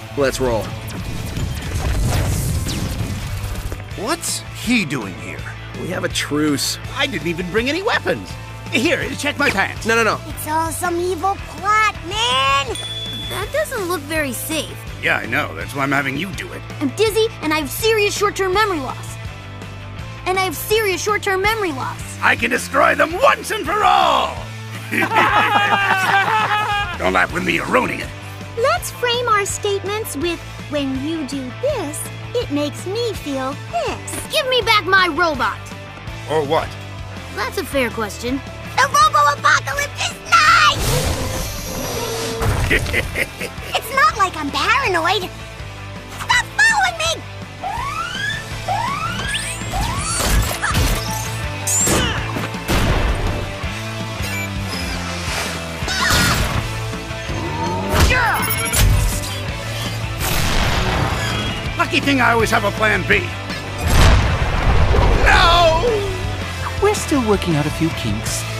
Let's roll. What's he doing here? We have a truce. I didn't even bring any weapons. Here, check my pants. No. It's all some evil plot, man! That doesn't look very safe. Yeah, I know. That's why I'm having you do it. I'm dizzy, and I have serious short-term memory loss. I can destroy them once and for all! Don't laugh with me, erroneous. Let's frame our statements with, when you do this, it makes me feel this. Give me back my robot. Or what? That's a fair question. The Robo-Apocalypse is nice! It's not like I'm paranoid. Stop following me! Lucky thing I always have a plan B. No! We're still working out a few kinks.